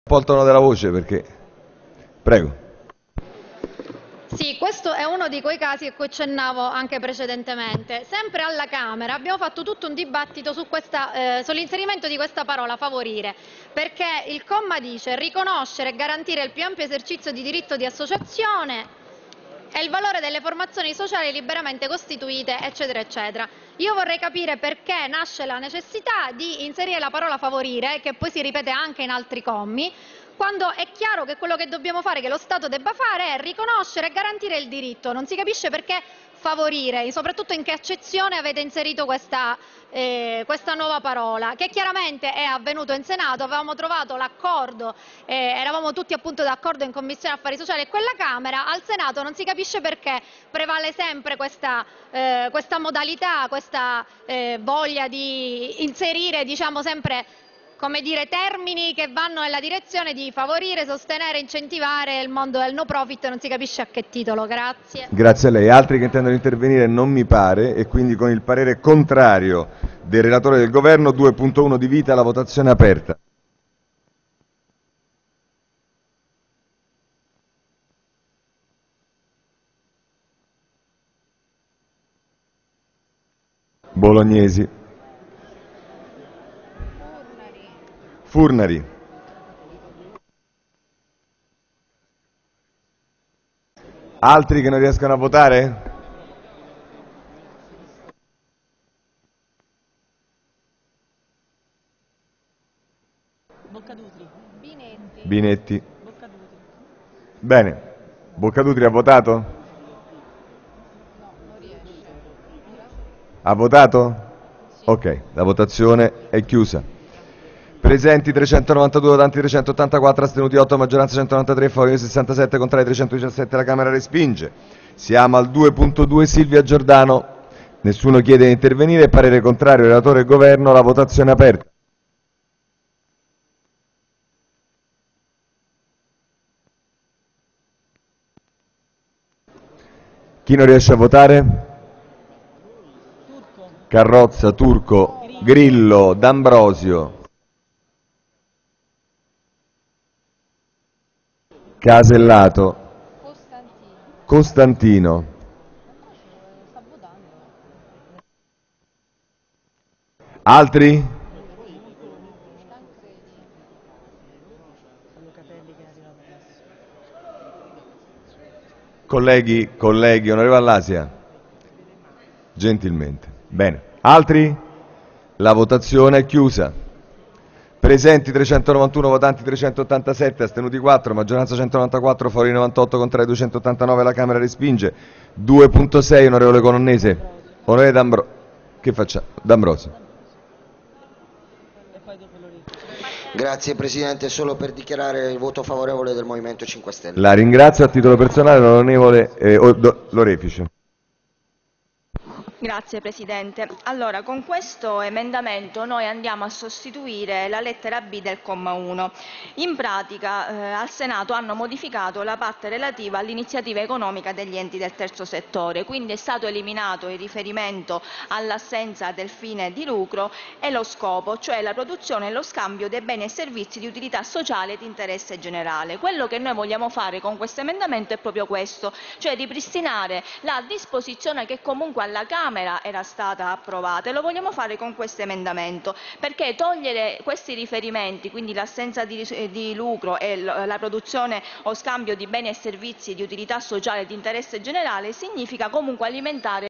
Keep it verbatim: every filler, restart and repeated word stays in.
Un po' il tono della voce perché... Prego. Sì, questo è uno di quei casi a cui accennavo anche precedentemente. Sempre alla Camera abbiamo fatto tutto un dibattito su questa, eh, sull'inserimento di questa parola favorire, perché il comma dice riconoscere e garantire il più ampio esercizio di diritto di associazione e il valore delle formazioni sociali liberamente costituite, eccetera, eccetera. Io vorrei capire perché nasce la necessità di inserire la parola favorire, che poi si ripete anche in altri commi, quando è chiaro che quello che dobbiamo fare, che lo Stato debba fare, è riconoscere e garantire il diritto. Non si capisce perché favorire, e soprattutto in che accezione avete inserito questa, eh, questa nuova parola, che chiaramente è avvenuto in Senato, avevamo trovato l'accordo, eh, eravamo tutti appunto d'accordo in Commissione Affari Sociali e quella Camera, al Senato non si capisce perché prevale sempre questa, eh, questa modalità, questa eh, voglia di inserire, diciamo, sempre, come dire, termini che vanno nella direzione di favorire, sostenere, incentivare il mondo del no profit, non si capisce a che titolo. Grazie. Grazie a lei. Altri che intendono intervenire non mi pare, e quindi con il parere contrario del relatore del Governo, due punto uno di vita, la votazione è aperta. Bolognesi. Furnari. Altri che non riescono a votare? Boccadutri. Binetti. Binetti. Boccadutri. Bene. Boccadutri ha votato? No, non riesce. Ha votato? Ok, la votazione è chiusa. Presenti trecentonovantadue, votanti trecentottantaquattro, astenuti otto, maggioranza centonovantatré, favorevoli sessantasette, contrari trecentodiciassette, la Camera respinge. Siamo al due punto due, Silvia Giordano. Nessuno chiede di intervenire, parere contrario, relatore e Governo, la votazione è aperta. Chi non riesce a votare? Turco. Carrozza, Turco, Grillo, D'Ambrosio. Casellato. Costantino. Costantino. Sta votando. Altri? Tancredi. Locatelli che è arrivato adesso. Colleghi, colleghi, onorevole Allasia. Gentilmente. Bene. Altri? La votazione è chiusa. Presenti trecentonovantuno, votanti trecentottantasette, astenuti quattro, maggioranza centonovantaquattro, fuori novantotto, contrari duecentottantanove, la Camera respinge. due punto sei, onorevole Colonnese. Onorevole D'Ambro... Che facciamo? D'Ambrosio. E poi dopo lo ripeto. Grazie Presidente, solo per dichiarare il voto favorevole del Movimento cinque Stelle. La ringrazio a titolo personale, l'onorevole eh, Lorefice. Grazie Presidente. Allora, con questo emendamento noi andiamo a sostituire la lettera B del comma uno. In pratica eh, al Senato hanno modificato la parte relativa all'iniziativa economica degli enti del terzo settore, quindi è stato eliminato il riferimento all'assenza del fine di lucro e lo scopo, cioè la produzione e lo scambio dei beni e servizi di utilità sociale e di interesse generale. Quello che noi vogliamo fare con questo emendamento è proprio questo, cioè ripristinare la disposizione che comunque alla Camera era stata approvata, e lo vogliamo fare con questo emendamento, perché togliere questi riferimenti, quindi l'assenza di, di lucro e la produzione o scambio di beni e servizi di utilità sociale e di interesse generale, significa comunque alimentare